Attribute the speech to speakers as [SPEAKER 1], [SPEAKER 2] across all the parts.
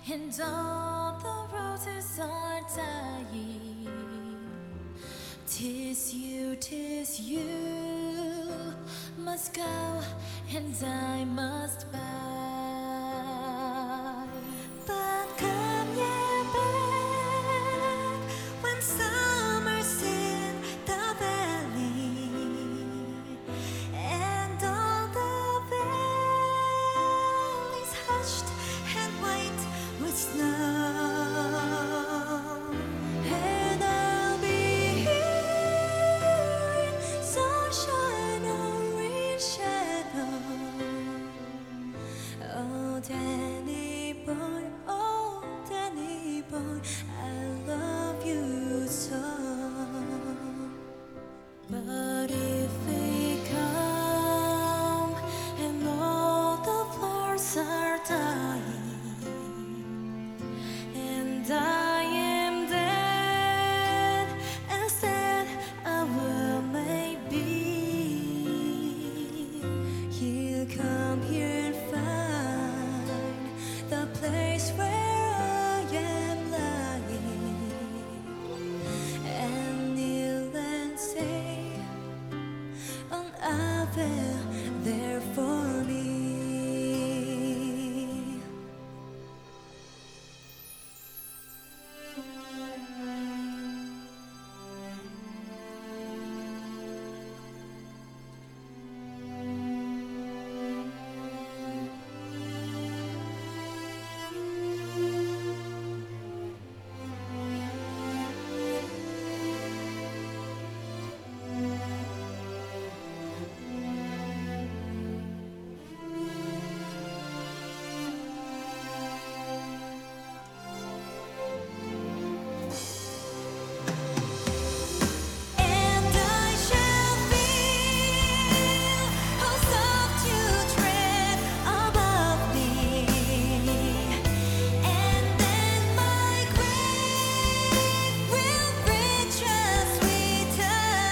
[SPEAKER 1] and all the roses are dying. 'Tis you must go, and I must buy.
[SPEAKER 2] But come ye back when summer's in the valley, and all the valleys hushed and white with snow. And I'll be here in sunshine or in shadow. Oh, Danny boy, I love you so.
[SPEAKER 1] But if we come and all the flowers are dying, and I am dead, as dead I will may be,
[SPEAKER 2] You'll come here and find the place where I am lying, and kneel and say an Ave there for me. And I shall feel how soft you tread above me, and then my grave will reach a sweeter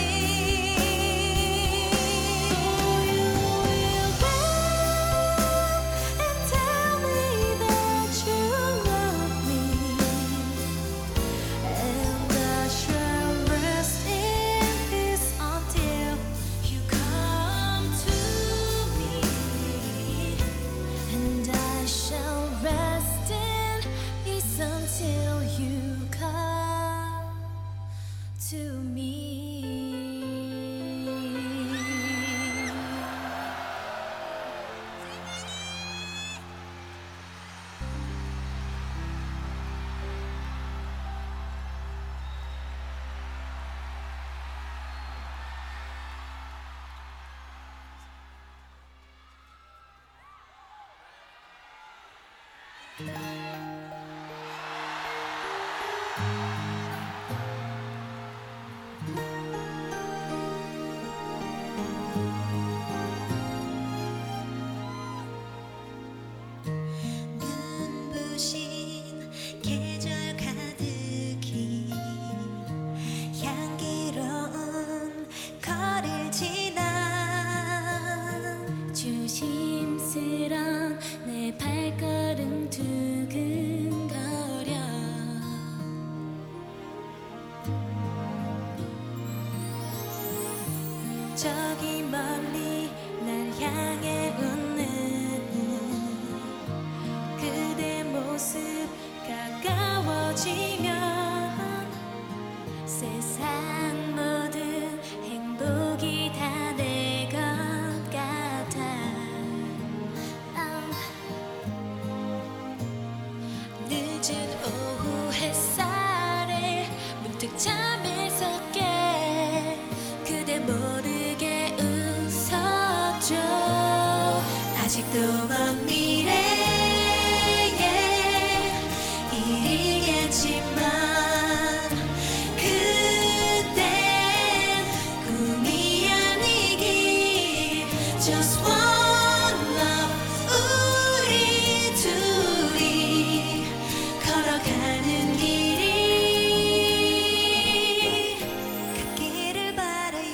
[SPEAKER 2] beam. You will go and tell me that you love me, and I shall rest in peace until you come to me. And I shall rest in peace until you come to me. 눈부신 계절 가득히 향기로운 거리를 지나
[SPEAKER 1] 조심스런 내 발걸음 두근거려. 저기 멀리 날 향해 웃는 그대 모습 가까워지면 세상 모든 행복이 다 내 것 같아. 늦은 오후 햇살에 문득 잠에서 깨 그대 모르게 웃었죠.
[SPEAKER 2] 아직도 먼 미래에 일이겠지만 그땐 꿈이 아니길 Just one love 우리 둘이 걸어가는 길이 닿기를 바라요.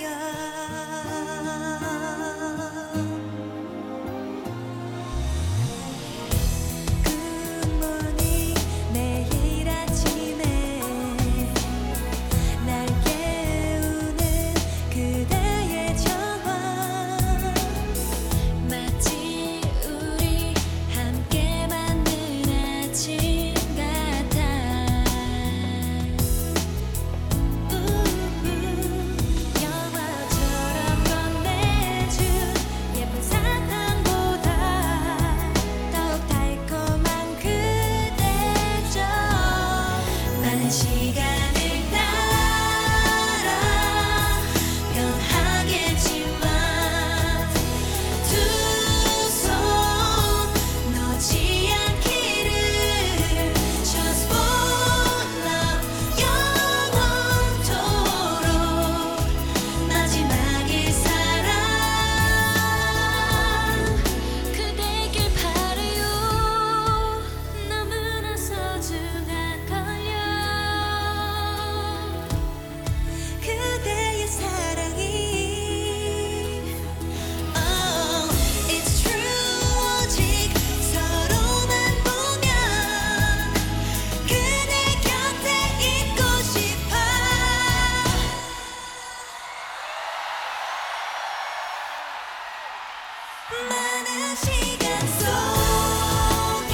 [SPEAKER 2] 시간 속에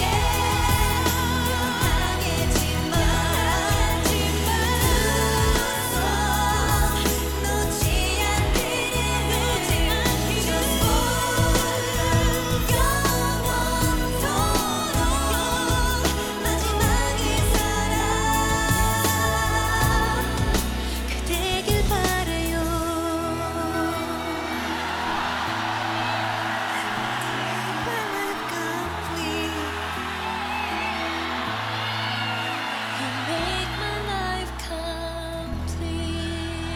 [SPEAKER 2] 향해지만 두손 놓지 않기를 Just 영원토록 마지막의 사랑 그대길 바래요.
[SPEAKER 1] You make my life complete.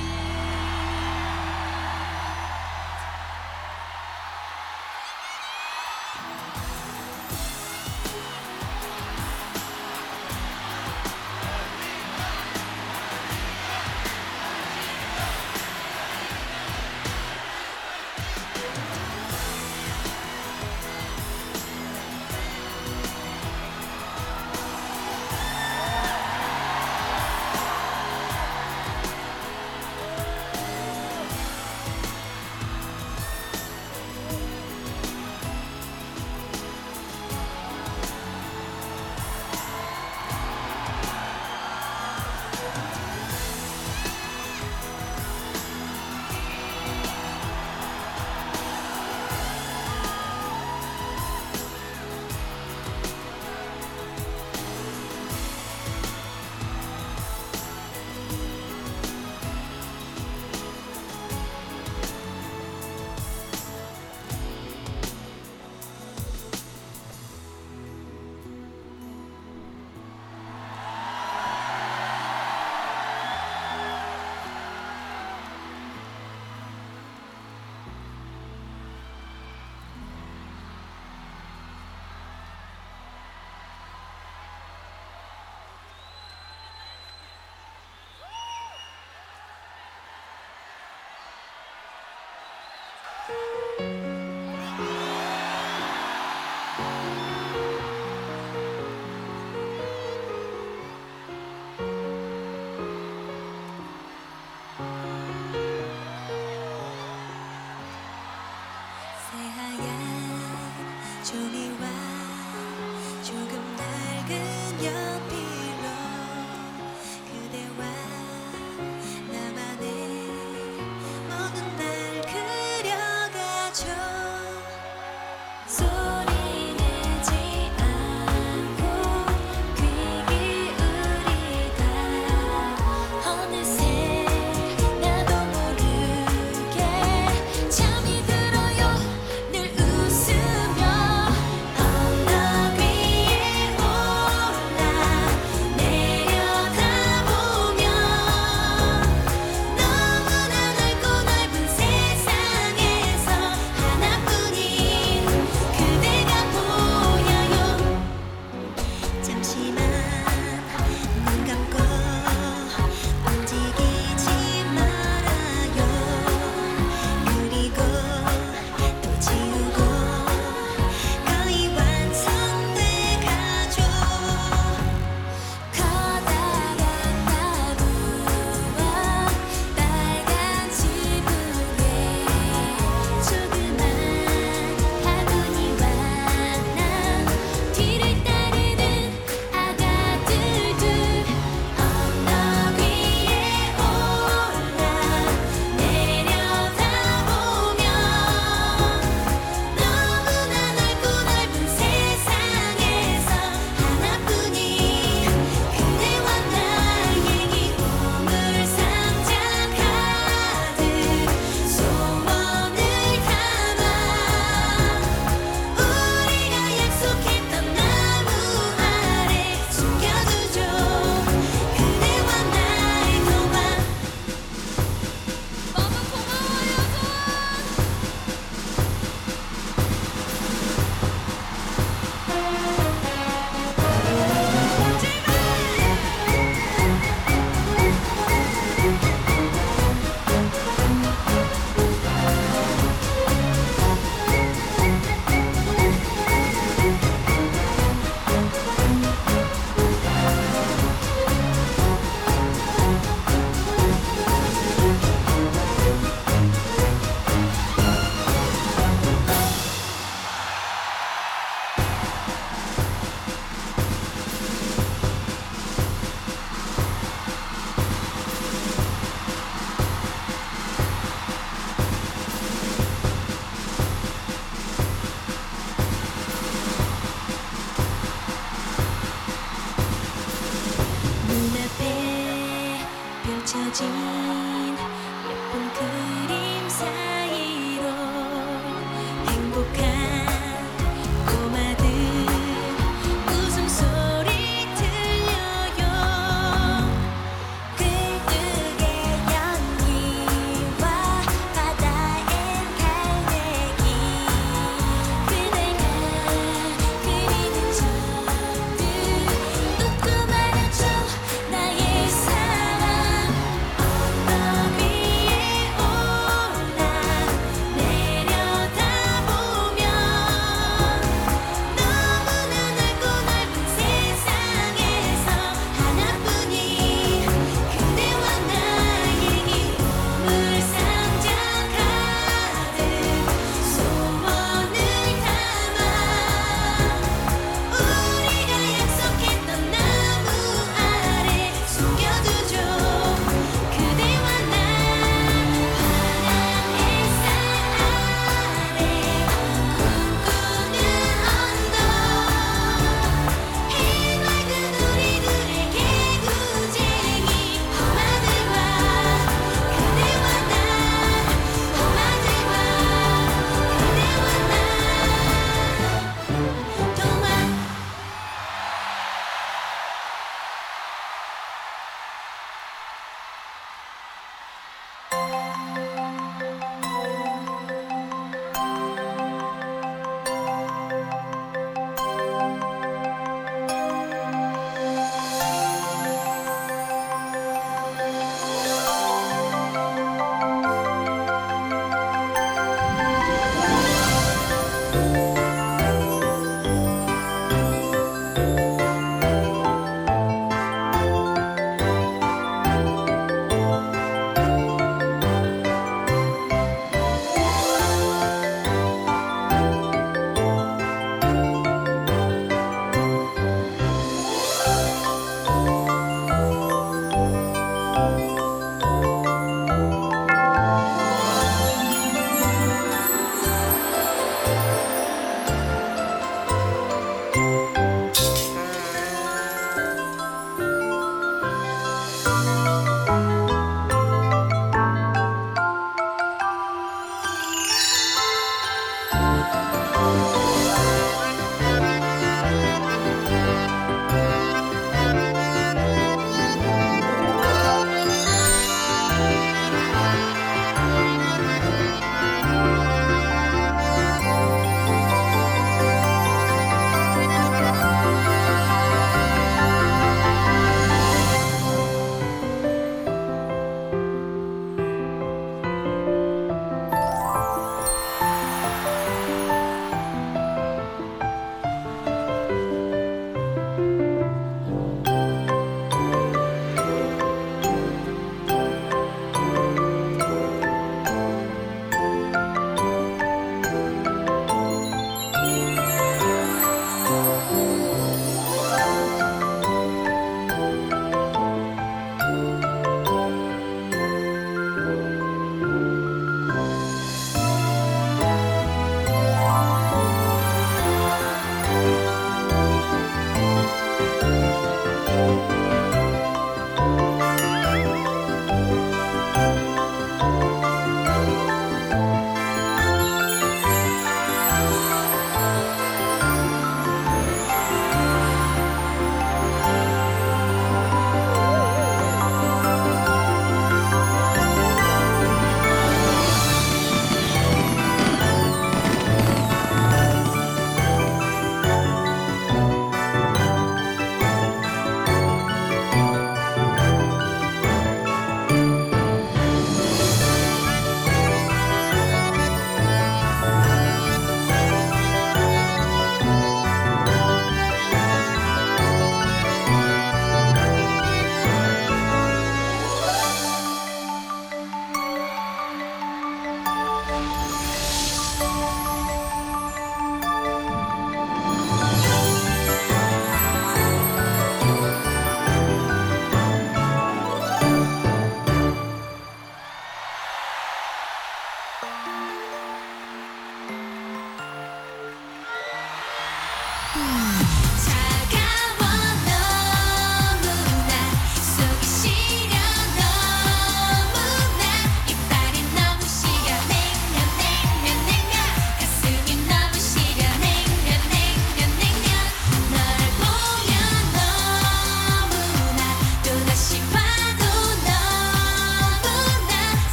[SPEAKER 2] 새하얀 종이와 조금 낡은 연필로 그대와 나만의 모든 날 그려가죠.
[SPEAKER 1] 소리 내지 않고 귀 기울이다 어느새 나도 모르게 잠이 들어요. 늘 웃으며
[SPEAKER 2] 그려진 예쁜 그림 사이로 행복한 꼬마들 웃음소리 들려요. 글뜨개 연기와 바다엔 갈매기 그대가 그리는 저들 웃고 말아줘 나의 사랑.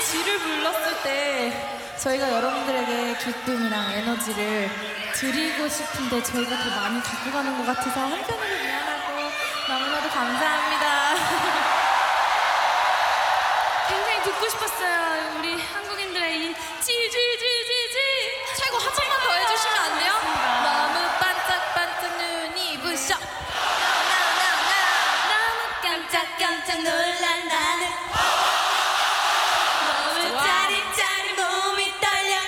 [SPEAKER 1] 지를 불렀을 때 저희가 여러분들에게 기쁨이랑 에너지를 드리고 싶은데 저희가 더 많이 갖고 가는 것 같아서 한편으로 미안하고 너무나도 감사합니다. 굉장히 듣고 싶었어요. 우리 한국인들의 이 찌질질질질 최고 한 번만 더 해주시면 안 돼요? 너무 반짝반짝 눈이 부셔. 너무 깜짝깜짝 놀란 나는 너무 짜릿짜릿 몸이 떨려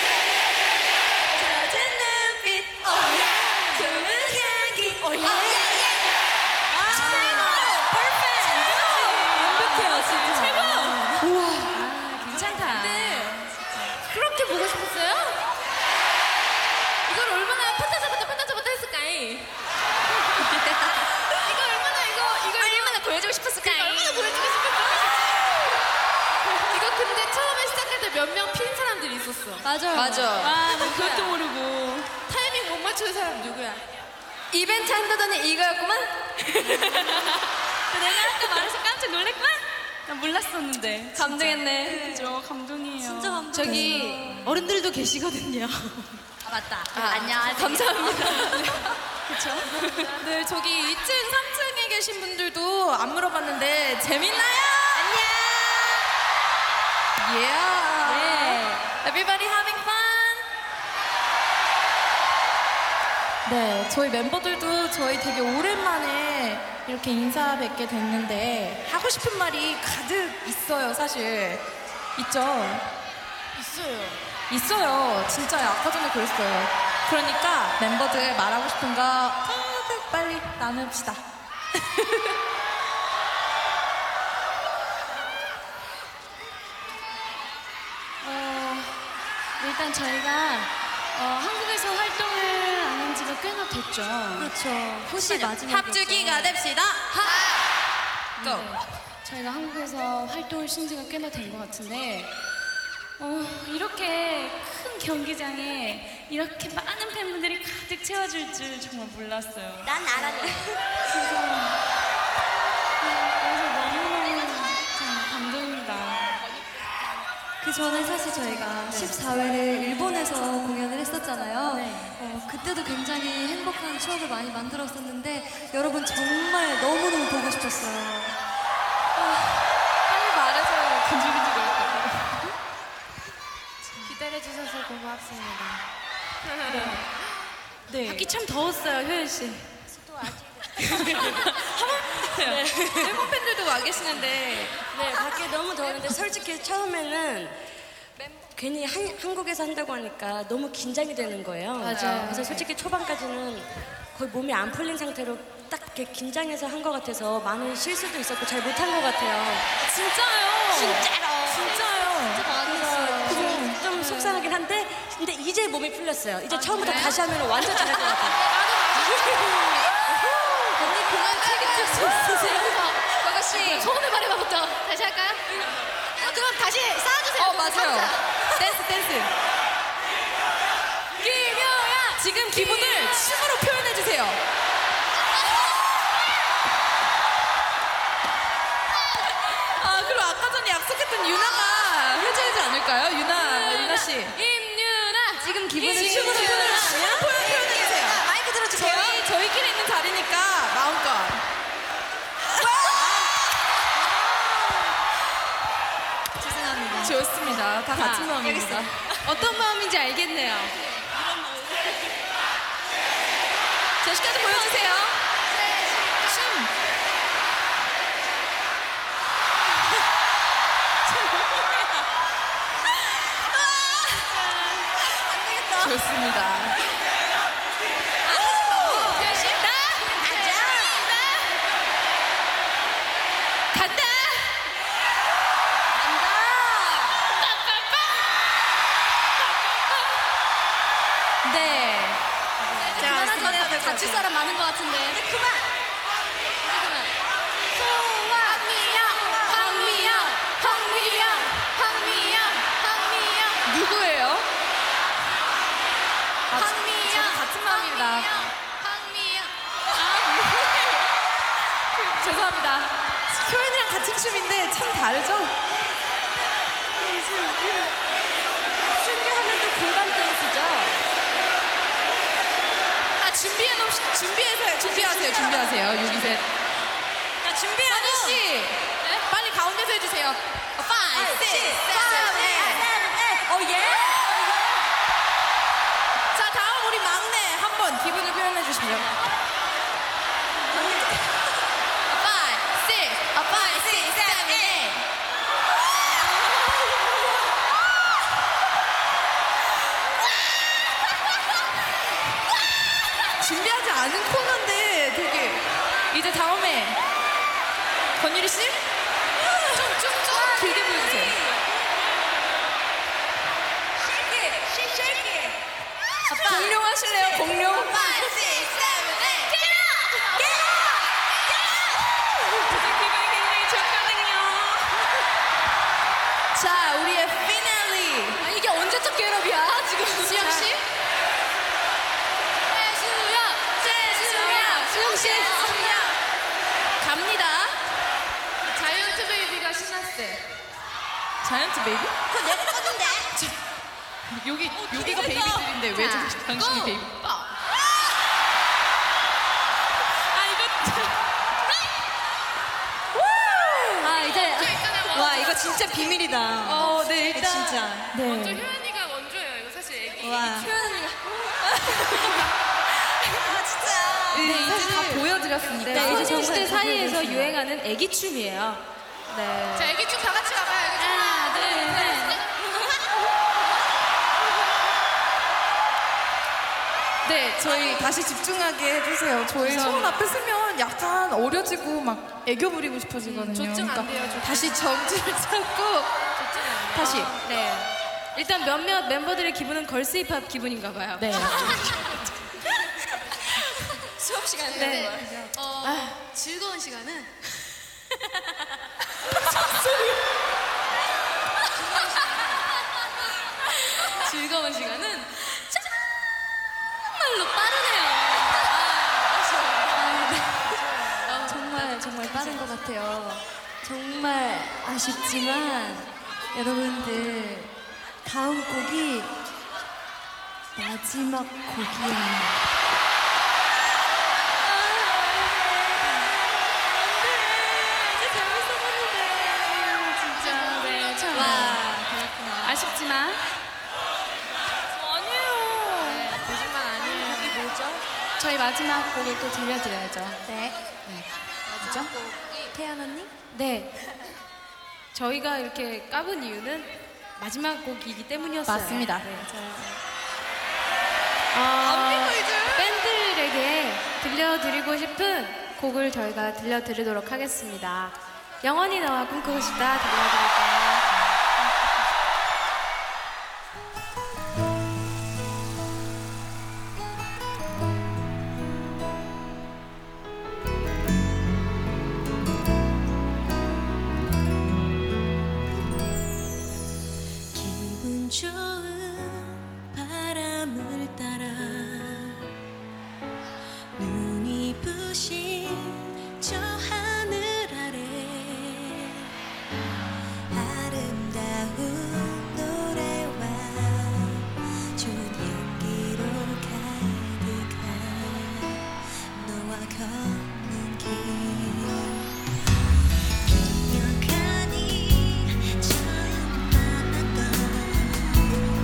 [SPEAKER 1] 젖은 눈빛 좋은 향기 완벽해요 진짜 최고. 우와 괜찮다. 그렇게 보고 싶었어요? 이걸 얼마나 판타잡았다 했을까이? 이걸 얼마나 보여주고 싶었을까이? 얼마나 보여주고 싶었을까이? 이거 근데 처음에 시작할 때 몇 명 핀 사람들이 있었어. 맞아. 나 그것도 모르고 타이밍 못 맞추는 사람 누구야? 이벤트 한다더니 이거였구만? 내가 아까 말해서 깜짝 놀랐구만? 나 몰랐었는데. 감동했네. 그죠, 감동이에요. 진짜 감동. 저기 어른들도 계시거든요. 아, 맞다. 안녕하세요. 감사합니다. 그쵸? 네, 저기 2층, 3층에 계신 분들도 안 물어봤는데 재밌나요? 안녕. Yeah. Everybody having fun? 네, 저희 멤버들도 저희 되게 오랜만에 이렇게 인사 뵙게 됐는데 하고 싶은 말이 가득 있어요, 사실. 있죠? 있어요. 진짜요. 아까 전에 그랬어요. 그러니까 멤버들 말하고 싶은 거 가득 빨리 나눕시다.
[SPEAKER 3] 일단 저희가 한국에서 활동을 안 한 지가 꽤나 됐죠.
[SPEAKER 1] 그렇죠.
[SPEAKER 3] 혹시 마지막이었죠.
[SPEAKER 1] 합주기가 됩시다. 고!
[SPEAKER 3] 네. 저희가 한국에서 활동을 쉰 지가 꽤나 된 것 같은데 이렇게 큰 경기장에 이렇게 많은 팬분들이 가득 채워줄 줄 정말 몰랐어요.
[SPEAKER 2] 난 알았네.
[SPEAKER 3] 그래서 너무너무 정말 감동입니다.
[SPEAKER 2] 그 전에 사실 저희가 14회를 일본에서 공연을 했었잖아요.
[SPEAKER 3] 네.
[SPEAKER 2] 그때도 굉장히 행복한 추억을 많이 만들었었는데 여러분 정말 너무너무 보고 싶었어요.
[SPEAKER 1] 빨리 말해서 근질근질거릴 것 같아요. 기다려주셔서 고맙습니다. 네.
[SPEAKER 3] 밖이 참 더웠어요, 효연 씨.
[SPEAKER 1] 네. 일본 팬들도 와 계시는데
[SPEAKER 4] 네, 밖에 너무 더웠는데 솔직히 처음에는 괜히 한국에서 한다고 하니까 너무 긴장이 되는 거예요.
[SPEAKER 1] 맞아요.
[SPEAKER 4] 그래서 솔직히 초반까지는 거의 몸이 안 풀린 상태로 딱 이렇게 긴장해서 한 것 같아서 많은 실수도 있었고 잘 못한 것 같아요.
[SPEAKER 1] 진짜요. 진짜요.
[SPEAKER 4] 그래서 좀 속상하긴 한데 근데 이제 몸이 풀렸어요. 이제 처음부터 다시 하면 완전 잘할 것 같아요.
[SPEAKER 1] 언니 그만 책임질 수 있으세요? 아가씨.
[SPEAKER 3] 소원을 말해봐부터 다시 할까요? 그럼 다시 쌓아주세요.
[SPEAKER 1] 맞아요. 댄스. 김효야. 지금 기분을 춤으로 표현해주세요. 그리고 아까 전에 약속했던 유나가 해줘야지 않을까요? 유나 씨. 임유나.
[SPEAKER 3] 지금
[SPEAKER 1] 기분을 춤으로 표현해주세요.
[SPEAKER 2] 마이크 들어주세요.
[SPEAKER 1] 저희끼리 있는 자리니까 마음껏.
[SPEAKER 2] 죄송합니다.
[SPEAKER 1] 좋습니다. 다 같은 마음입니다. 어떤 마음인지 알겠네요. 제시까지 보여주세요. 춤. 좋습니다. 간다. 네. 자,
[SPEAKER 3] 다칠 사람 많은 것 같은데.
[SPEAKER 2] 그만!
[SPEAKER 1] 누구예요? 저도 같은 마음입니다. 죄송합니다. 효연이랑 같은 춤인데 참 다르죠?
[SPEAKER 4] 준비하면 또 공감 댄스죠.
[SPEAKER 1] 아, 준비하세요. 6, 2, 셋. 자, 준비하고. 씨, 빨리 가운데서 해주세요. 5, 6, 7, 8.
[SPEAKER 4] 예.
[SPEAKER 1] 자, 다음 우리 막내 한번 기분을 표현해 주시죠. 5, 6, 7, 8. 준비하지 않은 코너인데 되게 이제 다음에 권유리 씨? 좀 길게 보여주세요. 공룡 하실래요? 공룡? 5, 6, 7, 8. 기분이 굉장히 좋거든요. 자, 우리의 피날리.
[SPEAKER 2] 이게 언제적 겟업이야 지금?
[SPEAKER 1] 수영 씨? 수영 씨. 갑니다. 자이언트 베이비가 신났을 때. 자이언트 베이비?
[SPEAKER 4] 그거 내가 꺼준대.
[SPEAKER 1] 여기가 베이비들인데 왜 당신이 베이비?
[SPEAKER 2] 이제 와 이거 진짜 비밀이다.
[SPEAKER 1] 네, 일단
[SPEAKER 2] 진짜.
[SPEAKER 3] 먼저 효연이가 원조예요. 이거 사실 애기.
[SPEAKER 2] 와.
[SPEAKER 1] 네, 이제 다 보여드렸습니다.
[SPEAKER 2] 네, 이제
[SPEAKER 3] 소녀시대
[SPEAKER 2] 정말
[SPEAKER 3] 사이에서
[SPEAKER 2] 보여주세요.
[SPEAKER 3] 유행하는 애기춤이에요. 네.
[SPEAKER 1] 자, 애기춤 다 같이 가봐요.
[SPEAKER 3] 하나, 둘, 셋.
[SPEAKER 1] 네, 저희 다시 집중하게 해주세요. 저희 손 앞에 쓰면 약간 어려지고 막 애교 부리고 싶어지거든요.
[SPEAKER 3] 조증 안 돼요, 조증.
[SPEAKER 1] 다시 정지를 잡고 다시.
[SPEAKER 3] 네. 일단 몇몇 멤버들의 기분은 걸스 힙합 기분인가 봐요.
[SPEAKER 1] 네.
[SPEAKER 2] 수업 시간에
[SPEAKER 3] 네.
[SPEAKER 2] 즐거운 시간은 즐거운 시간은 정말로 빠르네요. 정말 빠른 것 같아요. 정말 아쉽지만 여러분들 다음 곡이 마지막 곡이에요.
[SPEAKER 3] 아쉽지만
[SPEAKER 2] 거짓말 아니에요. 이게 뭐죠?
[SPEAKER 3] 저희 마지막 곡을 또 들려드려야죠.
[SPEAKER 2] 네.
[SPEAKER 3] 그죠?
[SPEAKER 2] 태연 언니?
[SPEAKER 3] 네. 저희가 이렇게 까본 이유는 마지막 곡이기 때문이었어요.
[SPEAKER 1] 맞습니다.
[SPEAKER 3] 네.
[SPEAKER 1] 언니
[SPEAKER 3] 팬들에게 들려드리고 싶은 곡을 저희가 들려드리도록 하겠습니다. 영원히 너와 꿈꾸고 싶다 들려드릴게요.
[SPEAKER 2] 기분 좋은 바람을 따라 눈이 부신 저 하늘 아래 아름다운 노래와 좋은 향기로 가득한 너와 걷는 길 기억하니 처음 만났던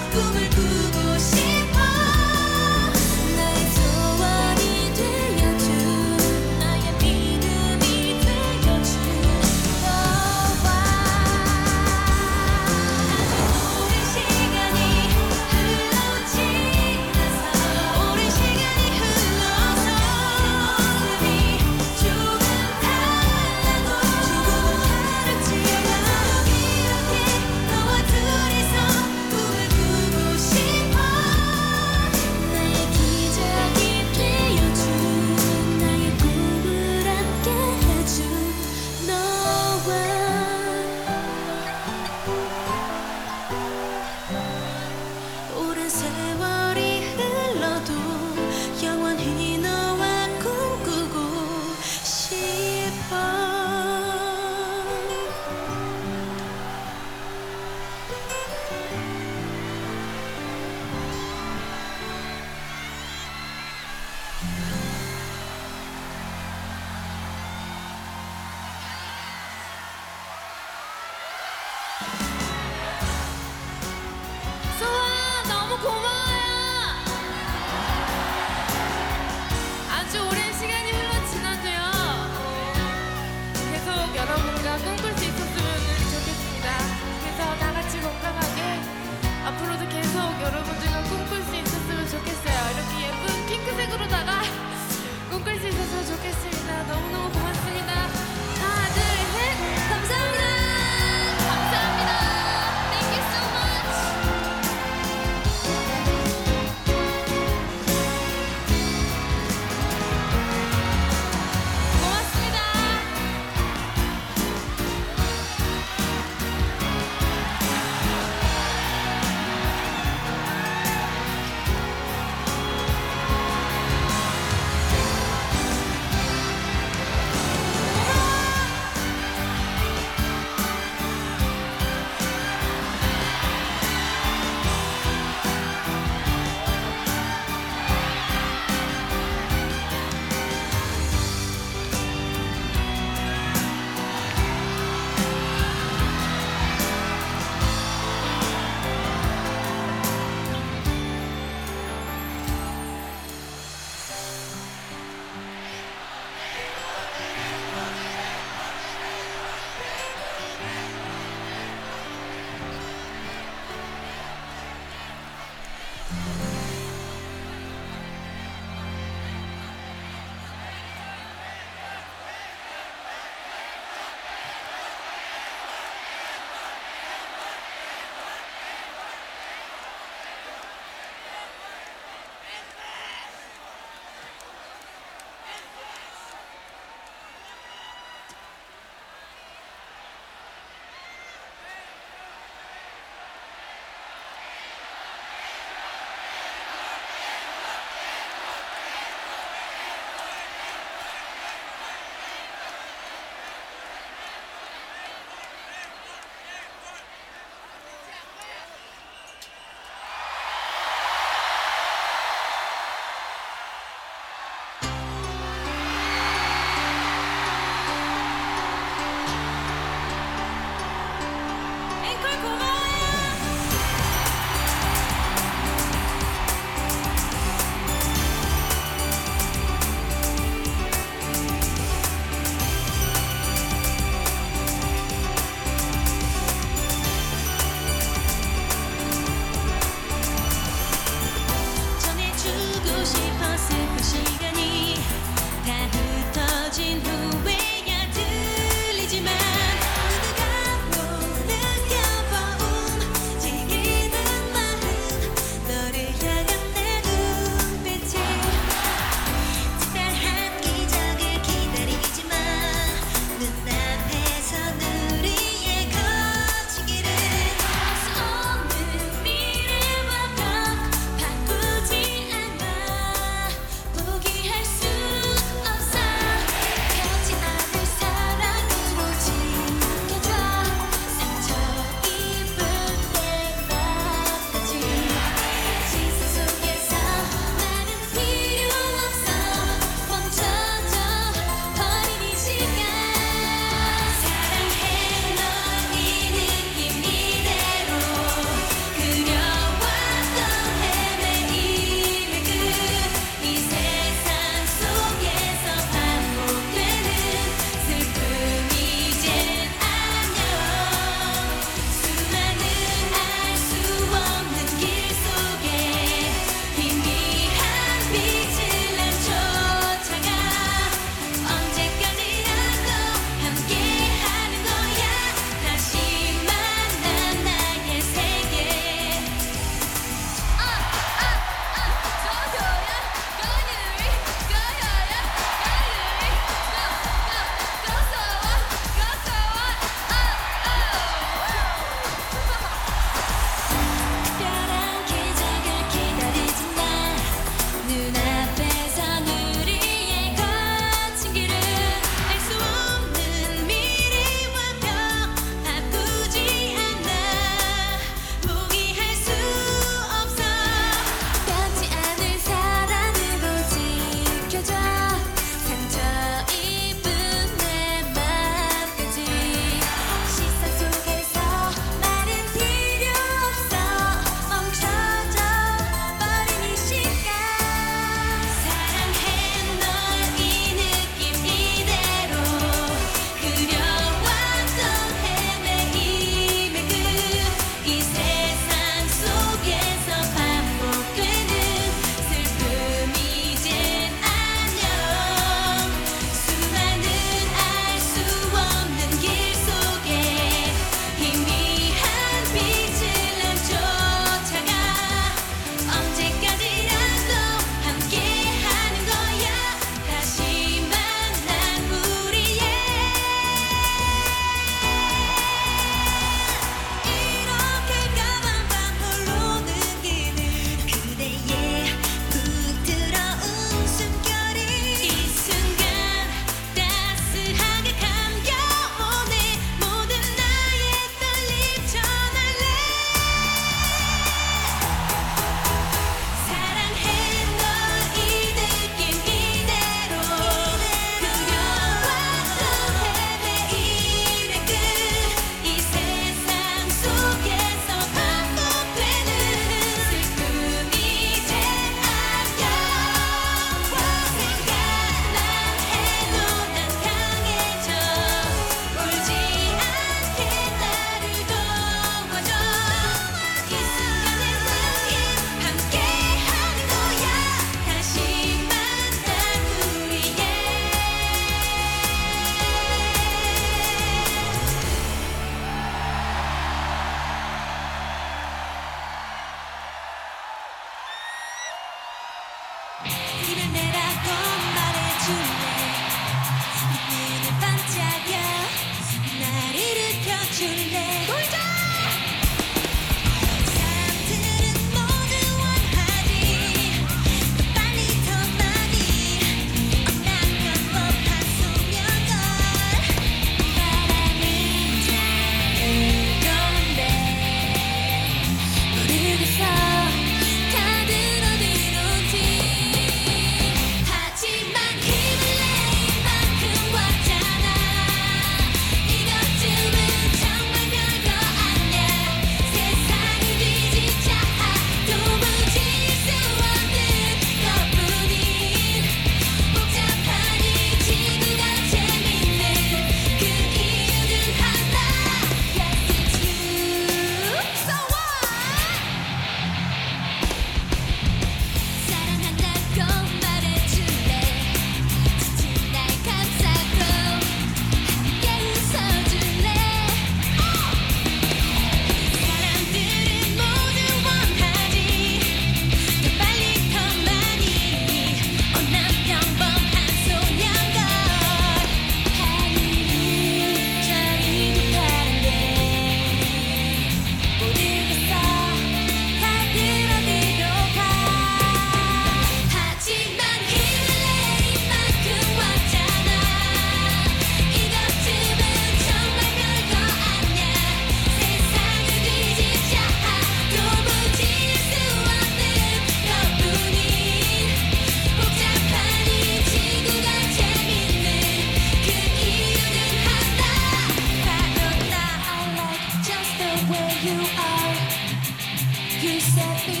[SPEAKER 2] you are. You set me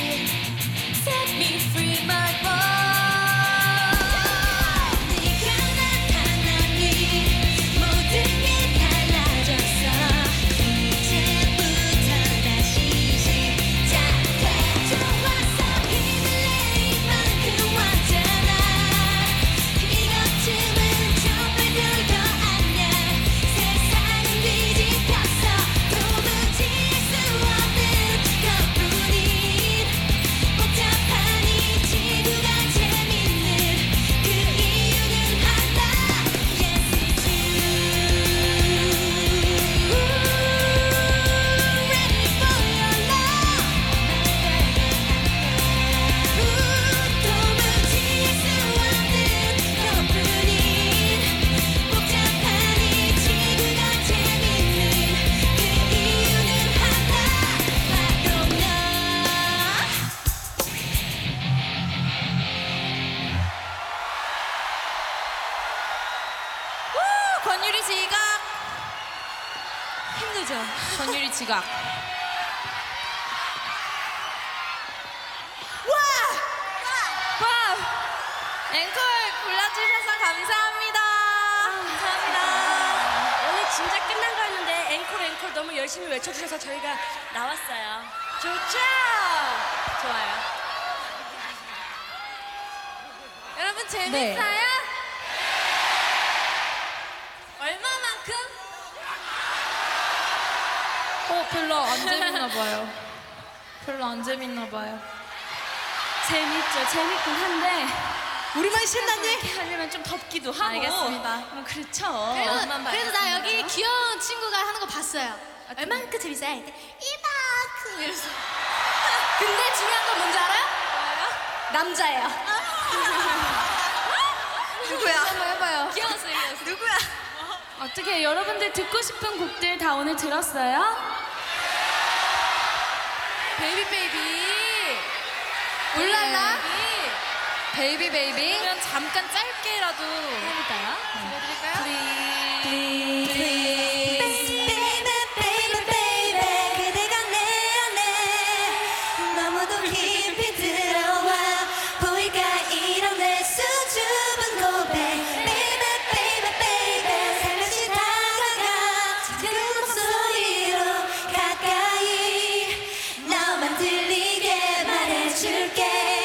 [SPEAKER 2] free, my boy. 네가 나타나니 모든 게 달라졌어. 이제부터 다시 시작해. 좋았어, 힘을 내 이만큼 왔잖아. 이것쯤은 정말 별거 아니야. 세상은 뒤집혔어. 도무지 알 수 없는 것뿐인 복잡한 이 지구가 재밌는 그 이유는 하나. Yes, it's you. Ready for your love. 도무지 알 수 없는 것뿐인 복잡한 이 지구가 재밌는 그 이유는 하나. 바로 나.
[SPEAKER 1] 권유리 지각.
[SPEAKER 2] 힘들죠?
[SPEAKER 1] 권유리 지각. 와! 앵콜 불러주셔서 감사합니다.
[SPEAKER 4] 감사합니다. 오늘 진짜 끝난 거였는데 앵콜 너무 열심히 외쳐주셔서 저희가 나왔어요.
[SPEAKER 1] 좋죠? 좋아요. 여러분 재밌어요? 얼마만큼?
[SPEAKER 3] 별로 안 재밌나 봐요. 별로 안 재밌나 봐요.
[SPEAKER 1] 재밌죠. 재밌긴 한데
[SPEAKER 3] 우리만 신나니?
[SPEAKER 1] 이렇게 하려면 좀 덥기도 하고.
[SPEAKER 3] 알겠습니다.
[SPEAKER 1] 그렇죠.
[SPEAKER 2] 그래서 나 여기 귀여운 친구가 하는 거 봤어요. 얼만큼 재밌어요? 할 때 이만큼 이랬어. 근데 중요한 건 뭔지 알아요? 남자예요.
[SPEAKER 1] 누구야?
[SPEAKER 2] 한번 해봐요.
[SPEAKER 1] 귀여웠어요.
[SPEAKER 2] 누구야?
[SPEAKER 3] 어떻게 여러분들 듣고 싶은 곡들 다 오늘 들었어요?
[SPEAKER 1] 베이비 베이비.
[SPEAKER 2] 울랄라.
[SPEAKER 1] 베이비 베이비. 그러면 잠깐 짧게라도
[SPEAKER 2] 해볼까요?
[SPEAKER 1] 들려드릴까요?
[SPEAKER 2] 그대가 내 안에 너무도 깊이 들어와 보일까 이런 내 수줍은 고백 Baby 살며시 다가가 그 목소리로 가까이 너만 들리게 말해줄게.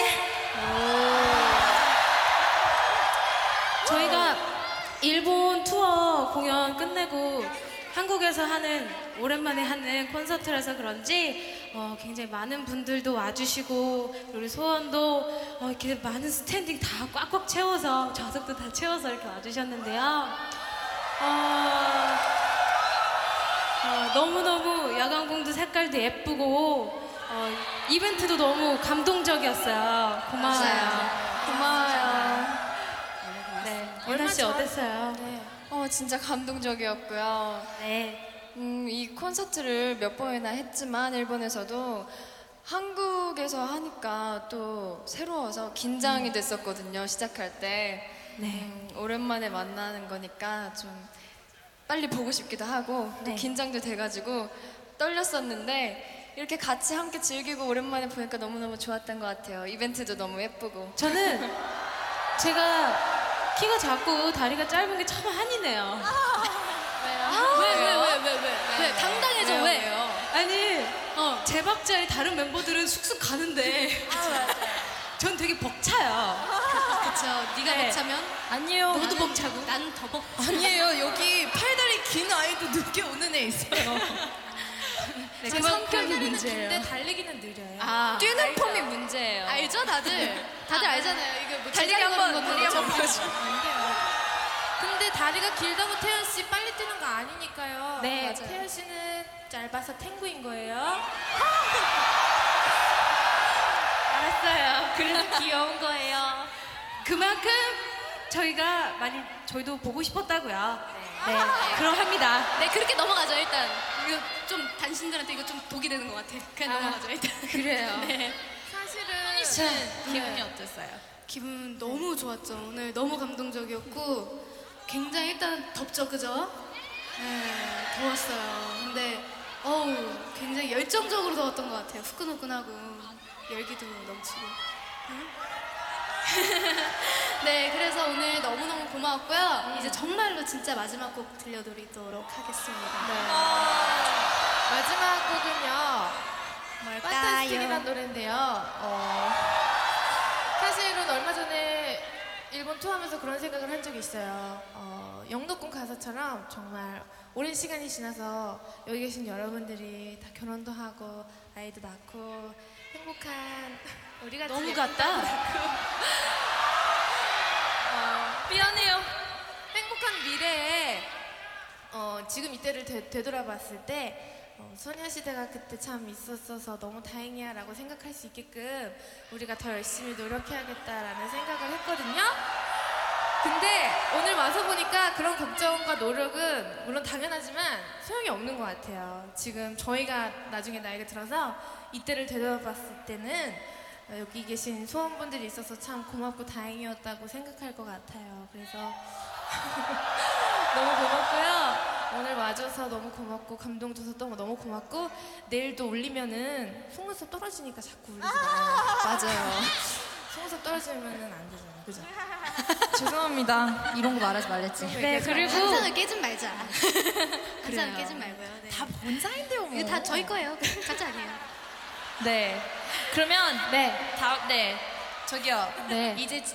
[SPEAKER 5] 저희가 일본 투어 공연 끝내고 한국에서 오랜만에 하는 콘서트라서 그런지 굉장히 많은 분들도 와주시고 우리 소원도 이렇게 많은 스탠딩 다 꽉꽉 채워서 좌석도 다 채워서 이렇게 와주셨는데요. 너무너무 야광공도 색깔도 예쁘고 이벤트도 너무 감동적이었어요. 고마워요.
[SPEAKER 3] 고마워요.
[SPEAKER 5] 네, 예나 씨 어땠어요?
[SPEAKER 6] 진짜 감동적이었고요.
[SPEAKER 5] 네.
[SPEAKER 6] 이 콘서트를 몇 번이나 했지만 일본에서도 한국에서 하니까 또 새로워서 긴장이 됐었거든요. 시작할 때.
[SPEAKER 5] 네.
[SPEAKER 6] 오랜만에 만나는 거니까 좀 빨리 보고 싶기도 하고 또
[SPEAKER 5] 네.
[SPEAKER 6] 긴장도 돼가지고 떨렸었는데 이렇게 같이 함께 즐기고 오랜만에 보니까 너무너무 좋았던 것 같아요. 이벤트도 너무 예쁘고.
[SPEAKER 5] 저는 제가 키가 작고 다리가 짧은 게 참 한이네요.
[SPEAKER 2] 왜? 당당해져 왜?
[SPEAKER 6] 왜요?
[SPEAKER 5] 아니, 제 박자에 다른 멤버들은 쑥쑥 가는데 전 되게 벅차요.
[SPEAKER 2] 그쵸. 네가
[SPEAKER 5] 네.
[SPEAKER 2] 벅차면
[SPEAKER 3] 아니요.
[SPEAKER 5] 너도 벅차고.
[SPEAKER 2] 난 더 벅.
[SPEAKER 3] 아니에요. 여기 팔다리 긴 아이도 늦게 오는 애 있어요.
[SPEAKER 5] 네,
[SPEAKER 2] 제
[SPEAKER 5] 성격이
[SPEAKER 2] 문제예요.
[SPEAKER 5] 문제예요.
[SPEAKER 2] 달리기는 느려요.
[SPEAKER 5] 아,
[SPEAKER 6] 뛰는 폼이 문제예요.
[SPEAKER 2] 알죠, 다들? 다들 알잖아요. 이거 뭐
[SPEAKER 6] 달리기
[SPEAKER 2] 제자리
[SPEAKER 6] 한번,
[SPEAKER 2] 걷는
[SPEAKER 6] 달리기 한번
[SPEAKER 2] 거죠. 근데 다리가 길다고 태연 씨 빨리 뛰는 거 아니니까요.
[SPEAKER 5] 네.
[SPEAKER 2] 맞아요. 태연 씨는 짧아서 탱구인 거예요.
[SPEAKER 5] 알았어요.
[SPEAKER 2] 그래서 귀여운 거예요.
[SPEAKER 5] 그만큼 저희도 보고 싶었다고요. 네, 그러합니다.
[SPEAKER 2] 네, 그렇게 넘어가죠, 일단. 이거 좀 당신들한테 이거 좀 독이 되는 것 같아. 그냥 넘어가죠, 일단.
[SPEAKER 5] 그래요.
[SPEAKER 2] 네.
[SPEAKER 1] 사실은 기분이 어땠어요?
[SPEAKER 2] 기분 너무 좋았죠. 오늘 너무 감동적이었고 굉장히 일단 덥죠, 그죠? 네, 더웠어요. 근데 어우, 굉장히 열정적으로 더웠던 것 같아요. 후끈후끈하고 열기도 넘치고. 네, 그래서 오늘 너무너무 고마웠고요. 이제 정말로 진짜 마지막 곡 들려드리도록 하겠습니다.
[SPEAKER 5] 마지막 곡은요. 판타스틱이라는 노래인데요. 사실은 얼마 전에 일본 투어하면서 그런 생각을 한 적이 있어요. 영도꾼 가사처럼 정말 오랜 시간이 지나서 여기 계신 여러분들이 다 결혼도 하고 아이도 낳고 행복한 우리가
[SPEAKER 1] 너무 같다. 미안해요.
[SPEAKER 5] 행복한 미래에 지금 이때를 되돌아봤을 때 소녀시대가 그때 참 있었어서 너무 다행이야 라고 생각할 수 있게끔 우리가 더 열심히 노력해야겠다라는 생각을 했거든요. 근데 오늘 와서 보니까 그런 걱정과 노력은 물론 당연하지만 소용이 없는 것 같아요. 지금 저희가 나중에 나이가 들어서 이때를 되돌아봤을 때는 여기 계신 소원분들이 있어서 참 고맙고 다행이었다고 생각할 것 같아요. 그래서 너무 고맙고요. 오늘 와줘서 너무 고맙고 감동 줘서 너무 고맙고 내일도 울리면은 속눈썹 떨어지니까 자꾸 울리지 마요.
[SPEAKER 6] 맞아요.
[SPEAKER 5] 속눈썹 떨어지면은 안 되잖아요. 그죠?
[SPEAKER 6] 죄송합니다. 이런 거 말하지 말랬지.
[SPEAKER 5] 네, 그리고
[SPEAKER 2] 항상을 깨지 말자. 항상을 깨지 말고요. 네.
[SPEAKER 6] 다 본사인데요, 뭐.
[SPEAKER 2] 이거 다 저희 거예요. 가짜 아니에요.
[SPEAKER 1] 네. 그러면 네. 저기요.
[SPEAKER 6] 네.
[SPEAKER 1] 이제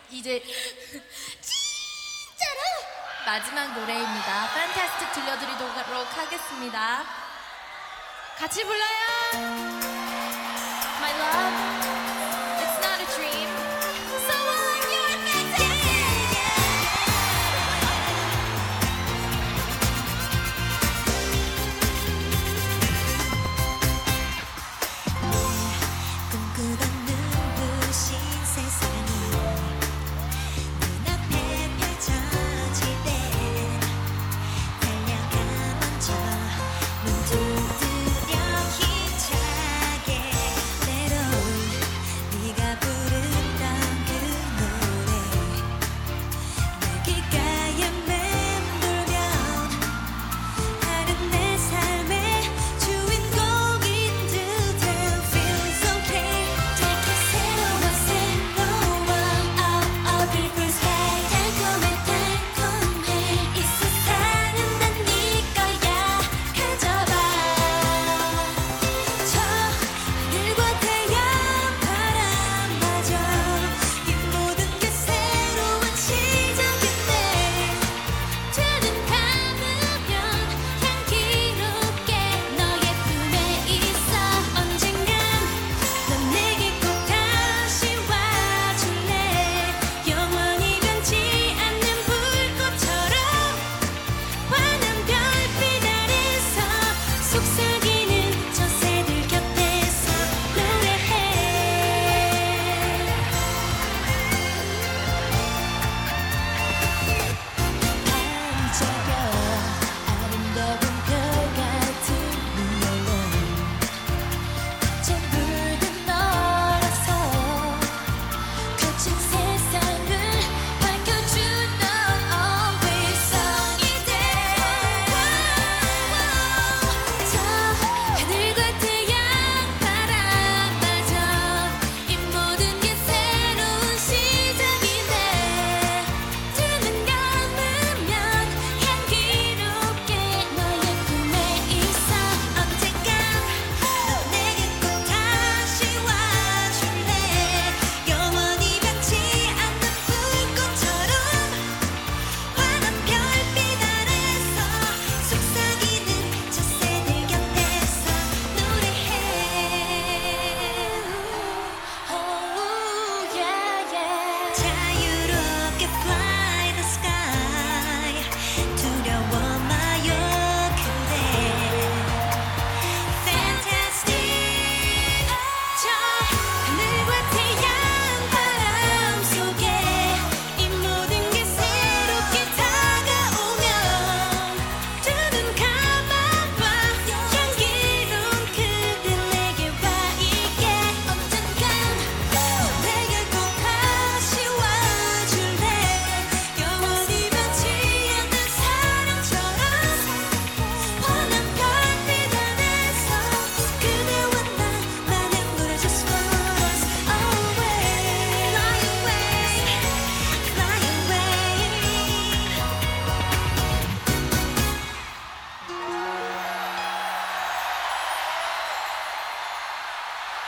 [SPEAKER 2] 진짜로?
[SPEAKER 1] 마지막 노래입니다. 판타스틱 들려드리도록 하겠습니다. 같이 불러요. My love, it's not a dream. So on your hands.
[SPEAKER 7] 꿈꾸던 눈부신 세상이 눈앞에 펼쳐질 때 달려가 먼저 문 두드려 힘차게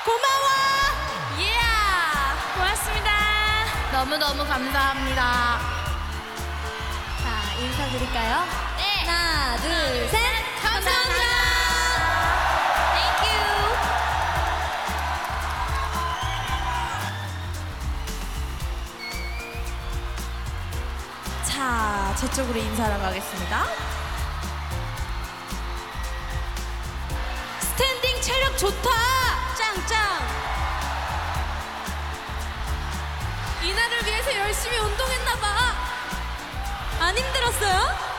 [SPEAKER 5] 고마워. 고맙습니다.
[SPEAKER 2] 너무너무 감사합니다.
[SPEAKER 1] 자, 인사드릴까요?
[SPEAKER 2] 네.
[SPEAKER 1] 하나, 둘, 셋.
[SPEAKER 2] 감사합니다.
[SPEAKER 1] Thank you.
[SPEAKER 3] 자, 저쪽으로 인사하러 가겠습니다.
[SPEAKER 5] 스탠딩 체력 좋다.
[SPEAKER 1] 짱짱.
[SPEAKER 5] 이날을 위해서 열심히 운동했나봐.
[SPEAKER 1] 안 힘들었어요?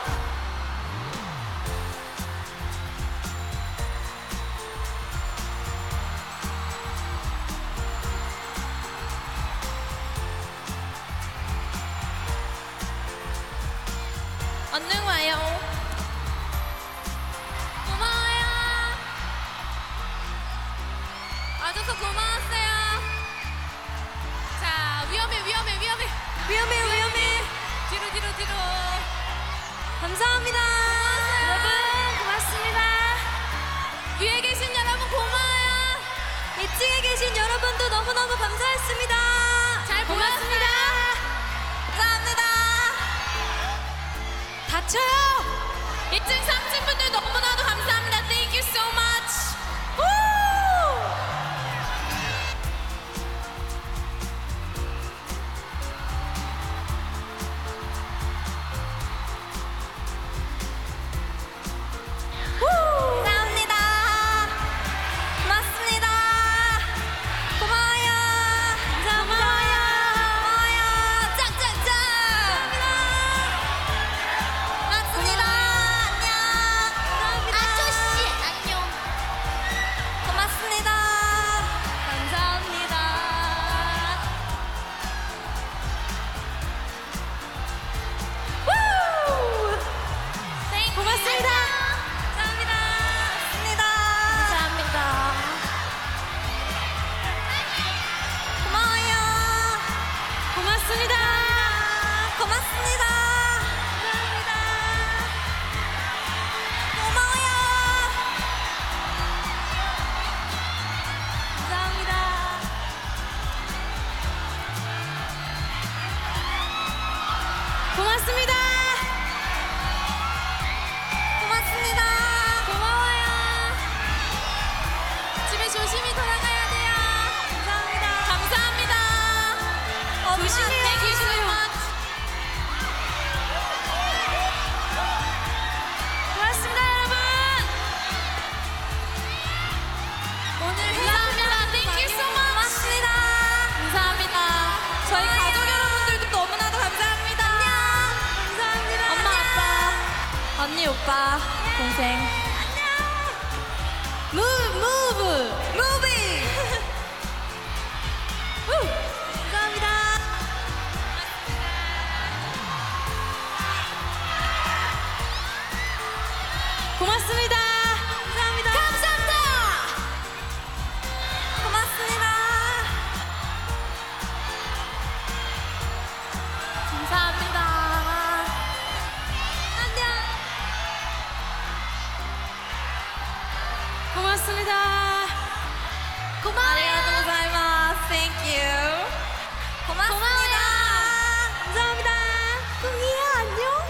[SPEAKER 5] 얼른 와요. 고마워요. 와줘서 고마웠어요. 자, 위험해.
[SPEAKER 1] 위험해.
[SPEAKER 5] 뒤로.
[SPEAKER 1] 감사합니다.
[SPEAKER 5] 여러분, 고맙습니다. 위에 계신 여러분 고마워요.
[SPEAKER 1] 2층에 계신 여러분도 너무너무 감사했습니다.
[SPEAKER 5] 잘 고맙습니다.
[SPEAKER 1] 감사합니다.
[SPEAKER 5] 다쳐요. 2층, 3층 분들 너무나도 감사합니다. Thank you so much.
[SPEAKER 1] 감사합니다. 고맙습니다. 고마워요. 고마워요. 짱짱짱. 고맙습니다. 안녕.
[SPEAKER 2] 아저씨, 안녕.
[SPEAKER 1] 고맙습니다. 감사합니다.
[SPEAKER 5] 고맙습니다.
[SPEAKER 1] 감사합니다.
[SPEAKER 2] 감사합니다.
[SPEAKER 1] 고마워요.
[SPEAKER 5] 고맙습니다.
[SPEAKER 1] 고맙습니다. 감사합니다. 고마워요. 감사합니다.
[SPEAKER 5] 고맙습니다.
[SPEAKER 1] 고맙습니다. 고마워요.
[SPEAKER 5] 집에 조심히 돌아가야 돼요.
[SPEAKER 1] 감사합니다.
[SPEAKER 5] 감사합니다. 조심히
[SPEAKER 1] Thank you so
[SPEAKER 5] much. 고맙습니다, 여러분.
[SPEAKER 1] 오늘
[SPEAKER 5] 감사합니다. Thank you so much.
[SPEAKER 1] 고맙습니다.
[SPEAKER 5] 감사합니다. 저희 가족 여러분들도 너무나도 감사합니다.
[SPEAKER 1] 감사합니다.
[SPEAKER 5] 엄마, 아빠, 언니, 오빠, 동생. Move.
[SPEAKER 1] 무비. 감사합니다.
[SPEAKER 5] 고맙습니다.
[SPEAKER 1] 감사합니다. 고맙습니다.
[SPEAKER 5] 감사합니다.
[SPEAKER 1] 안녕.
[SPEAKER 5] 고맙습니다.
[SPEAKER 1] 아리가또 고자이마스. Thank you. 고맙습니다. 감사합니다. 꿍이야 안녕.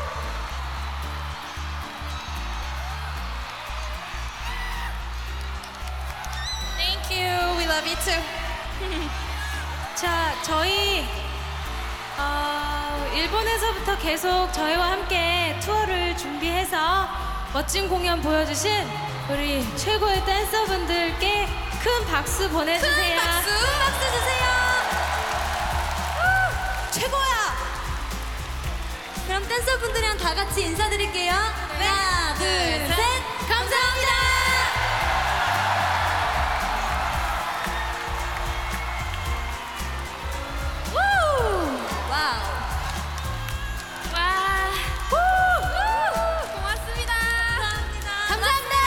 [SPEAKER 5] Thank you. We love you too. 자, 저희 일본에서부터 계속 저희와 함께 투어를 준비해서 멋진 공연 보여주신 우리 최고의 댄서분들께 큰 박수 보내주세요.
[SPEAKER 1] 박수 주세요. 최고야. 그럼 댄서분들이랑 다 같이 인사드릴게요. 하나, 둘, 셋. 감사합니다. 와우.
[SPEAKER 5] 와.
[SPEAKER 1] 고맙습니다. 감사합니다.
[SPEAKER 2] 감사합니다.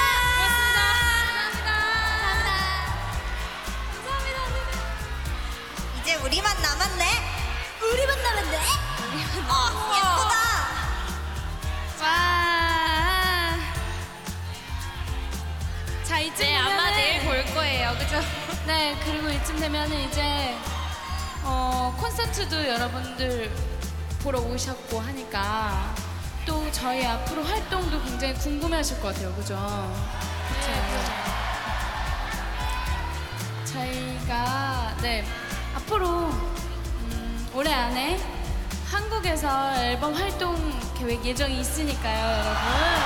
[SPEAKER 1] 이제 우리만 남았네. 우리만 남았네. 예쁘다.
[SPEAKER 5] 와. 자, 이제
[SPEAKER 6] 네, 아마 내일 볼 거예요.
[SPEAKER 3] 그죠? 네, 그리고 이쯤 되면은 이제 콘서트도 여러분들 보러 오셨고 하니까 또 저희 앞으로 활동도 굉장히 궁금해하실 것 같아요, 그죠? 그렇죠. 저희가 네 앞으로 올해 안에 한국에서 앨범 활동 계획 예정이 있으니까요, 여러분.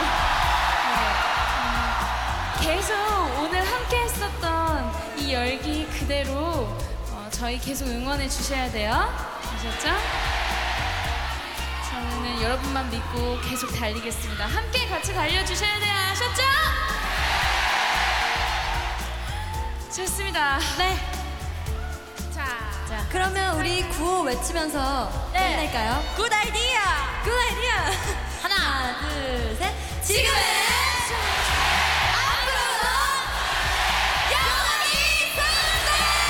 [SPEAKER 3] 네, 계속 오늘 함께 했었던 이 열기 그대로 저희 계속 응원해 주셔야 돼요. 아셨죠? 저는 여러분만 믿고 계속 달리겠습니다. 함께 같이 달려주셔야 돼요. 아셨죠? 좋습니다. 네. 자,
[SPEAKER 1] 그러면 우리 구호 외치면서 끝낼까요?
[SPEAKER 2] 굿 아이디어.
[SPEAKER 1] 굿 아이디어.
[SPEAKER 2] 하나,
[SPEAKER 1] 둘, 셋.
[SPEAKER 2] 지금은 앞으로도 영원히 선생!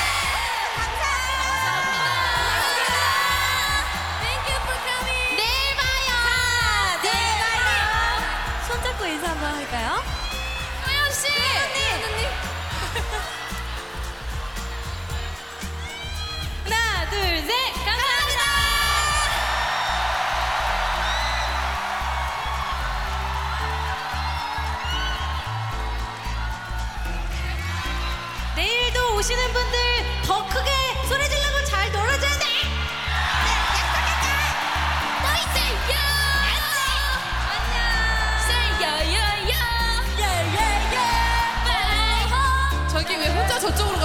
[SPEAKER 2] 감사합니다. Thank you for coming. 내일 봐요.
[SPEAKER 1] 내일 봐요. 손잡고 인사 한번 할까요?
[SPEAKER 2] 소연 씨.
[SPEAKER 1] 언니. 하나, 둘, 셋. 감사합니다. 내일도 오시는 분들 더 크게 소리 지르고 잘 놀아줘야 돼.
[SPEAKER 2] 너희 say yo. 안녕. Say yo yo yo.
[SPEAKER 1] 예예예.
[SPEAKER 2] Bye.
[SPEAKER 6] 저기 왜 혼자 저쪽으로